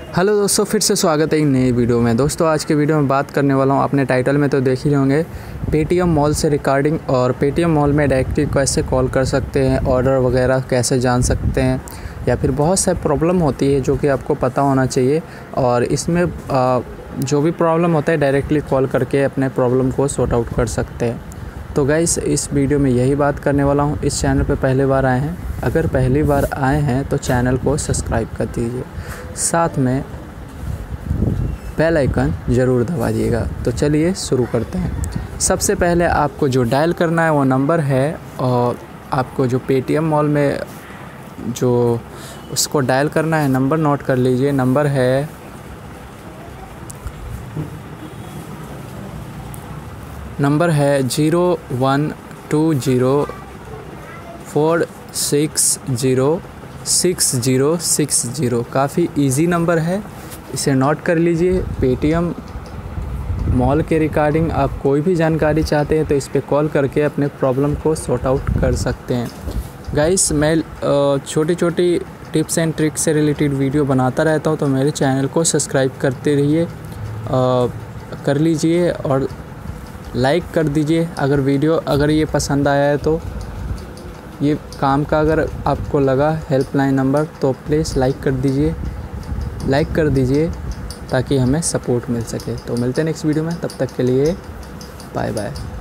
Hello दोस्तों, फिर से स्वागत है एक नई वीडियो में। दोस्तों आज के वीडियो में बात करने वाला हूँ, अपने टाइटल में तो देख ही होंगे, पेटीएम मॉल से रिगार्डिंग और पेटीएम मॉल में डायरेक्टली कैसे कॉल कर सकते हैं, ऑर्डर वगैरह कैसे जान सकते हैं, या फिर बहुत सारी प्रॉब्लम होती है जो कि आपको पता होना चाहिए। और इसमें जो भी प्रॉब्लम होता है डायरेक्टली कॉल करके अपने प्रॉब्लम को सॉर्ट आउट कर सकते हैं। तो गाइस इस वीडियो में यही बात करने वाला हूँ। इस चैनल पे पहली बार आए हैं, अगर पहली बार आए हैं तो चैनल को सब्सक्राइब कर दीजिए, साथ में बेल आइकन ज़रूर दबा दीजिएगा। तो चलिए शुरू करते हैं। सबसे पहले आपको जो डायल करना है वो नंबर है, और आपको जो पेटीएम मॉल में जो उसको डायल करना है नंबर नोट कर लीजिए। नंबर है 012046060660। काफ़ी इजी नंबर है, इसे नोट कर लीजिए। पेटीएम मॉल के रिगार्डिंग आप कोई भी जानकारी चाहते हैं तो इस पे कॉल करके अपने प्रॉब्लम को सॉर्ट आउट कर सकते हैं। गाइस मैं छोटी छोटी टिप्स एंड ट्रिक्स से रिलेटेड वीडियो बनाता रहता हूँ, तो मेरे चैनल को सब्सक्राइब करते रहिए, कर लीजिए और लाइक कर दीजिए। अगर ये पसंद आया है तो ये काम का अगर आपको लगा हेल्पलाइन नंबर तो प्लीज़ लाइक कर दीजिए ताकि हमें सपोर्ट मिल सके। तो मिलते हैं नेक्स्ट वीडियो में, तब तक के लिए बाय बाय।